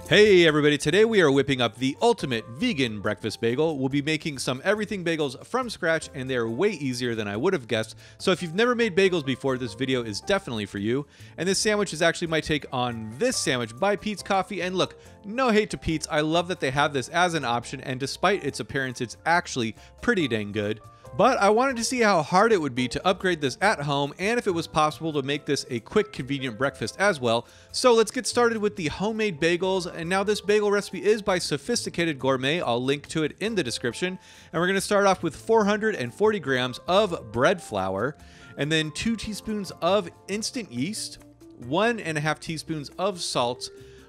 Hey everybody, today we are whipping up the ultimate vegan breakfast bagel. We'll be making some everything bagels from scratch, and they are way easier than I would have guessed. So if you've never made bagels before, this video is definitely for you. And this sandwich is actually my take on this sandwich by Peet's Coffee. And look, no hate to Peet's, I love that they have this as an option, and despite its appearance, it's actually pretty dang good. But I wanted to see how hard it would be to upgrade this at home and if it was possible to make this a quick, convenient breakfast as well. So let's get started with the homemade bagels. And now this bagel recipe is by Sophisticated Gourmet. I'll link to it in the description. And we're going to start off with 440 grams of bread flour, and then 2 teaspoons of instant yeast, 1.5 teaspoons of salt,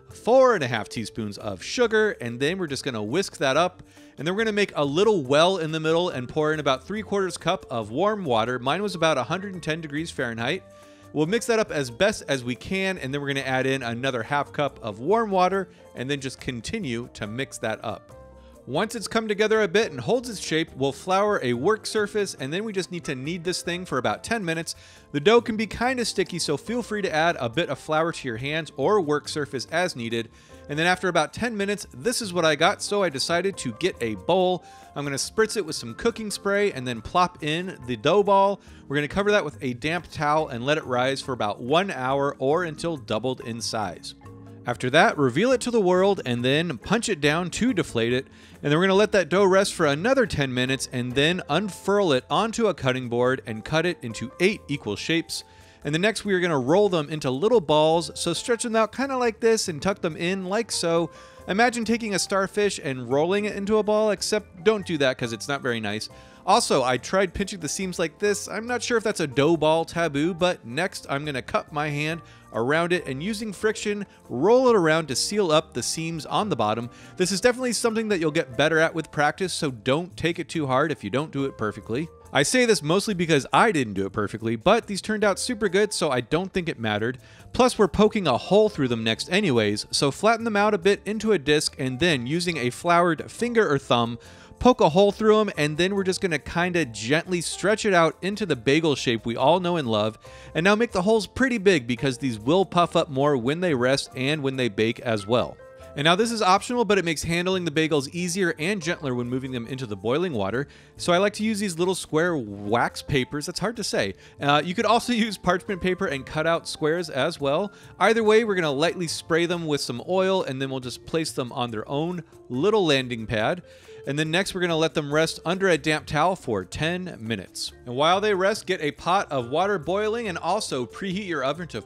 4.5 teaspoons of sugar, and then we're just going to whisk that up. And then we're going to make a little well in the middle and pour in about 3/4 cup of warm water. Mine was about 110 degrees Fahrenheit. We'll mix that up as best as we can, and then we're going to add in another 1/2 cup of warm water and then just continue to mix that up. Once it's come together a bit and holds its shape, we'll flour a work surface, and then we just need to knead this thing for about 10 minutes. The dough can be kind of sticky, so feel free to add a bit of flour to your hands or work surface as needed. And then after about 10 minutes, this is what I got, so I decided to get a bowl. I'm going to spritz it with some cooking spray and then plop in the dough ball. We're going to cover that with a damp towel and let it rise for about 1 hour or until doubled in size. After that, reveal it to the world and then punch it down to deflate it. And then we're going to let that dough rest for another 10 minutes and then unfurl it onto a cutting board and cut it into 8 equal shapes. And then next we are going to roll them into little balls, so stretch them out kind of like this and tuck them in like so. Imagine taking a starfish and rolling it into a ball, except don't do that because it's not very nice. Also, I tried pinching the seams like this. I'm not sure if that's a dough ball taboo, but next I'm going to cup my hand around it and using friction, roll it around to seal up the seams on the bottom. This is definitely something that you'll get better at with practice, so don't take it too hard if you don't do it perfectly. I say this mostly because I didn't do it perfectly, but these turned out super good, so I don't think it mattered. Plus, we're poking a hole through them next anyways, so flatten them out a bit into a disc and then using a floured finger or thumb, poke a hole through them, and then we're just going to kind of gently stretch it out into the bagel shape we all know and love. And now make the holes pretty big because these will puff up more when they rest and when they bake as well. And now this is optional, but it makes handling the bagels easier and gentler when moving them into the boiling water. So I like to use these little square wax papers. That's hard to say. You could also use parchment paper and cut out squares as well. Either way, we're going to lightly spray them with some oil, and then we'll just place them on their own little landing pad. And then next we're going to let them rest under a damp towel for 10 minutes. And while they rest, get a pot of water boiling and also preheat your oven to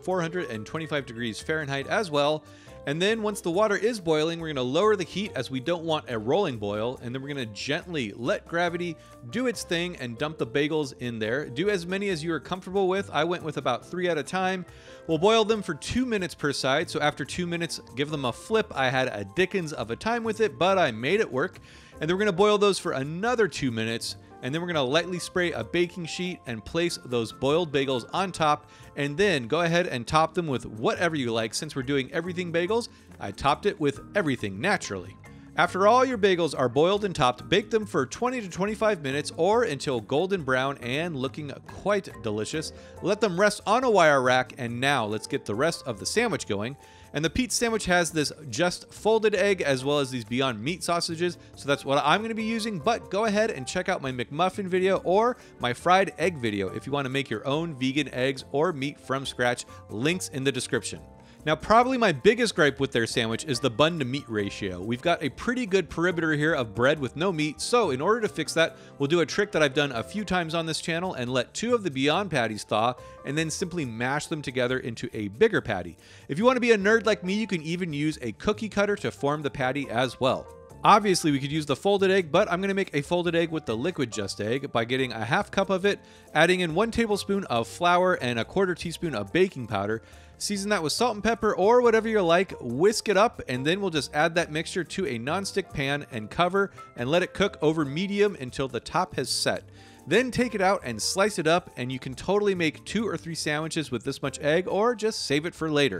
425 degrees Fahrenheit as well. And then once the water is boiling, we're going to lower the heat as we don't want a rolling boil. And then we're going to gently let gravity do its thing and dump the bagels in there. Do as many as you are comfortable with. I went with about 3 at a time. We'll boil them for 2 minutes per side. So after 2 minutes, give them a flip. I had a dickens of a time with it, but I made it work. And then we're going to boil those for another 2 minutes. And then we're going to lightly spray a baking sheet and place those boiled bagels on top, and then go ahead and top them with whatever you like. Since we're doing everything bagels, I topped it with everything naturally. After all your bagels are boiled and topped, bake them for 20 to 25 minutes or until golden brown and looking quite delicious. Let them rest on a wire rack, and now let's get the rest of the sandwich going. And the Peet's sandwich has this just folded egg as well as these Beyond Meat sausages, so that's what I'm going to be using. But go ahead and check out my McMuffin video or my fried egg video if you want to make your own vegan eggs or meat from scratch. Links in the description. Now, probably my biggest gripe with their sandwich is the bun to meat ratio. We've got a pretty good perimeter here of bread with no meat, so in order to fix that, we'll do a trick that I've done a few times on this channel and let 2 of the Beyond patties thaw and then simply mash them together into a bigger patty. If you want to be a nerd like me, you can even use a cookie cutter to form the patty as well. Obviously, we could use the folded egg, but I'm going to make a folded egg with the liquid just egg by getting a 1/2 cup of it, adding in 1 tablespoon of flour and 1/4 teaspoon of baking powder. Season that with salt and pepper or whatever you like, whisk it up, and then we'll just add that mixture to a non-stick pan and cover and let it cook over medium until the top has set. Then take it out and slice it up, and you can totally make 2 or 3 sandwiches with this much egg or just save it for later.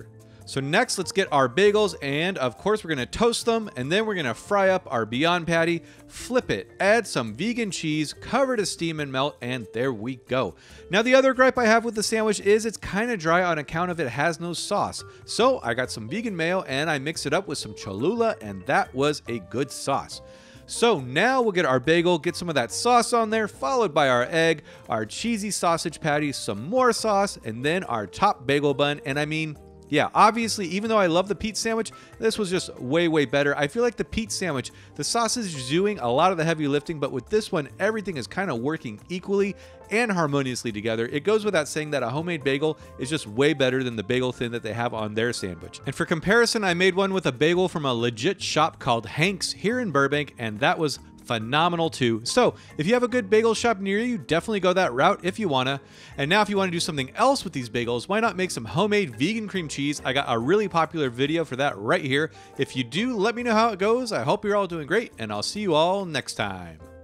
So next, let's get our bagels, and of course we're gonna toast them, and then we're gonna fry up our Beyond Patty, flip it, add some vegan cheese, cover to steam and melt, and there we go. Now the other gripe I have with the sandwich is it's kind of dry on account of it has no sauce. So I got some vegan mayo and I mixed it up with some Cholula, and that was a good sauce. So now we'll get our bagel, get some of that sauce on there, followed by our egg, our cheesy sausage patty, some more sauce, and then our top bagel bun. And I mean, yeah, obviously, even though I love the Pete sandwich, this was just way, way better. I feel like the Pete sandwich, the sausage is doing a lot of the heavy lifting, but with this one, everything is kind of working equally and harmoniously together. It goes without saying that a homemade bagel is just way better than the bagel thin that they have on their sandwich. And for comparison, I made one with a bagel from a legit shop called Hank's here in Burbank, and that was phenomenal too. So if you have a good bagel shop near you, definitely go that route if you wanna. And now if you want to do something else with these bagels, why not make some homemade vegan cream cheese? I got a really popular video for that right here. If you do, let me know how it goes. I hope you're all doing great, and I'll see you all next time.